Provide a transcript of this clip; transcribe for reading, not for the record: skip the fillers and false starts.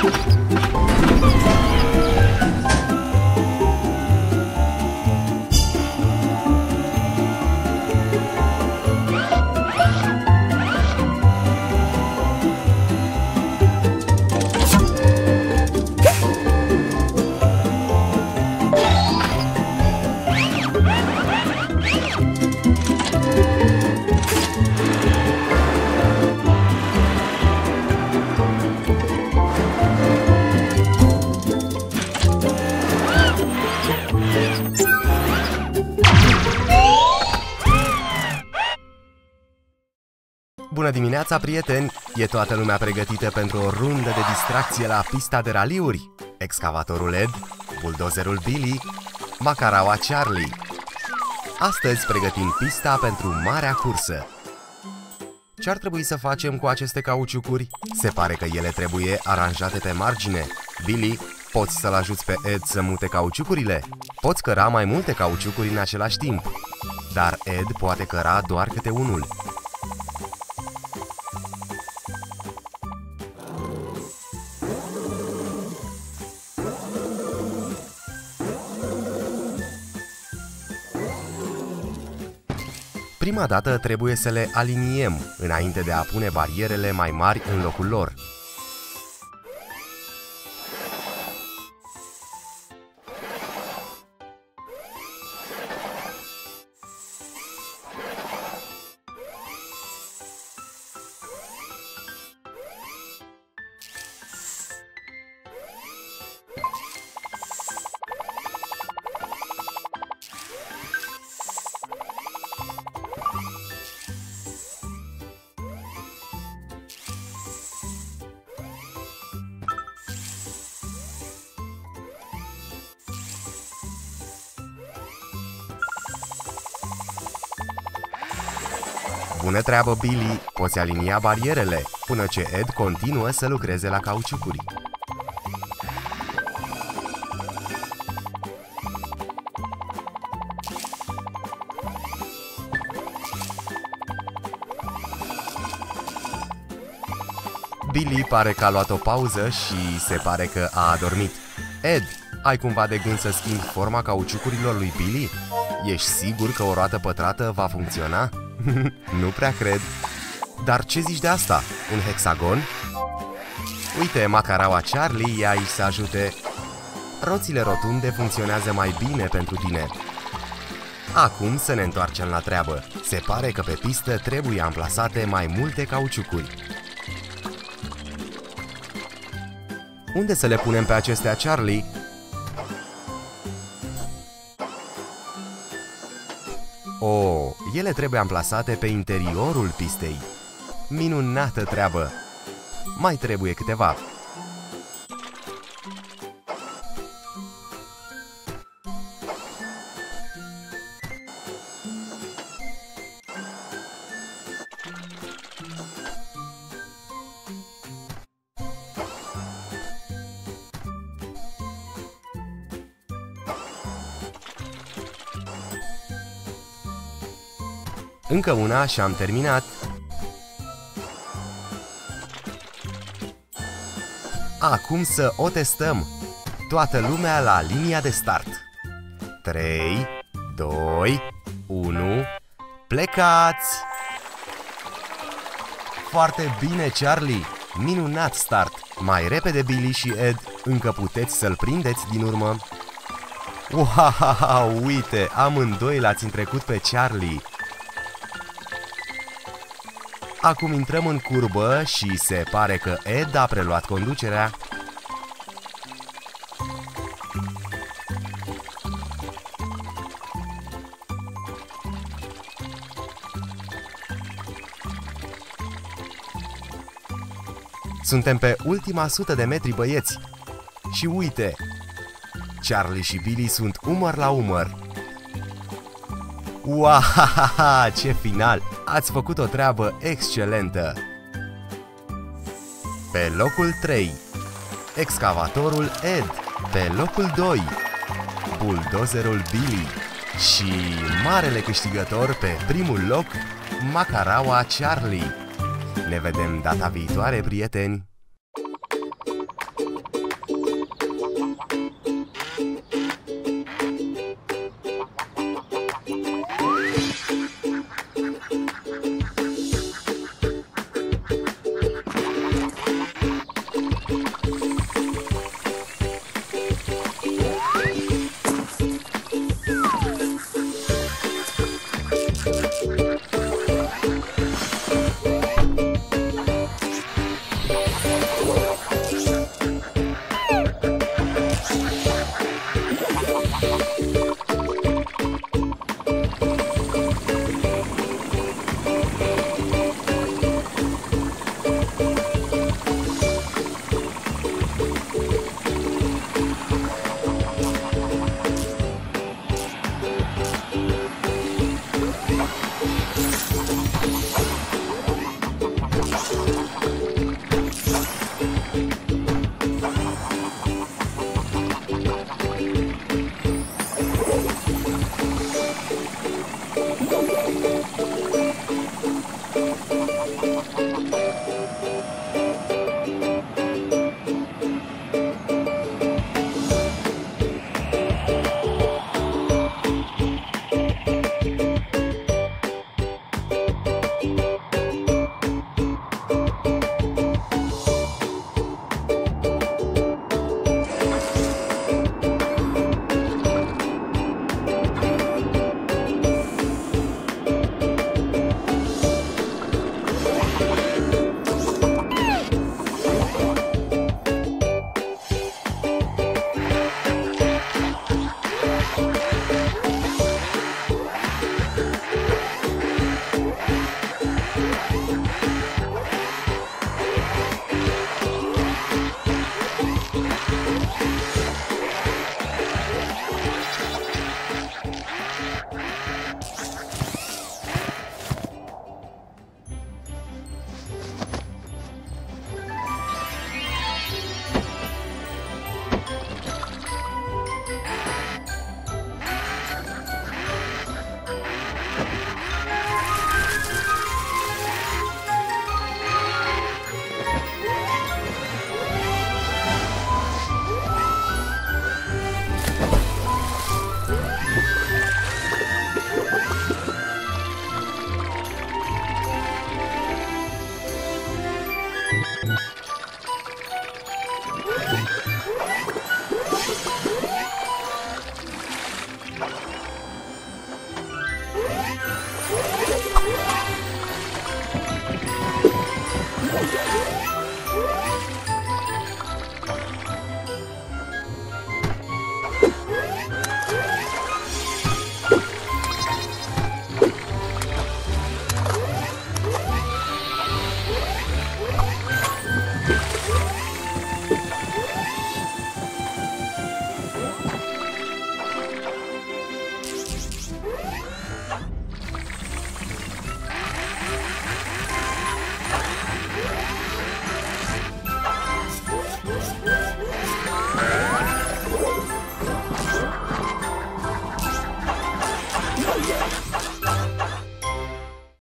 Bună dimineața, prieteni! E toată lumea pregătită pentru o rundă de distracție la pista de raliuri? Excavatorul Ed, buldozerul Billy, macaraua Charlie. Astăzi pregătim pista pentru marea cursă. Ce-ar trebui să facem cu aceste cauciucuri? Se pare că ele trebuie aranjate pe margine. Billy, poți să-l ajuți pe Ed să mute cauciucurile? Poți căra mai multe cauciucuri în același timp, dar Ed poate căra doar câte unul. Prima dată trebuie să le aliniem înainte de a pune barierele mai mari în locul lor. Bună treabă, Billy! Poți alinia barierele până ce Ed continuă să lucreze la cauciucuri. Billy pare că a luat o pauză și se pare că a adormit. Ed, ai cumva de gând să schimbi forma cauciucurilor lui Billy? Ești sigur că o roată pătrată va funcționa? Nu prea cred. Dar ce zici de asta? Un hexagon? Uite, macaraua Charlie e aici să ajute. Roțile rotunde funcționează mai bine pentru tine. Acum să ne întoarcem la treabă. Se pare că pe pistă trebuie amplasate mai multe cauciucuri. Unde să le punem pe acestea, Charlie? Oh, ele trebuie amplasate pe interiorul pistei. Minunată treabă! Mai trebuie câteva. Încă una și am terminat. Acum să o testăm. Toată lumea la linia de start. 3, 2, 1, plecați! Foarte bine, Charlie! Minunat start! Mai repede, Billy și Ed, încă puteți să-l prindeți din urmă. Wow, uite, amândoi l-ați întrecut pe Charlie. Acum intrăm în curbă și se pare că Ed a preluat conducerea. Suntem pe ultima 100 de metri, băieți. Și uite, Charlie și Billy sunt umăr la umăr. Wow, ce final! Ați făcut o treabă excelentă! Pe locul 3, excavatorul Ed. Pe locul 2, buldozerul Billy. Și marele câștigător pe primul loc, macaraua Charlie. Ne vedem data viitoare, prieteni!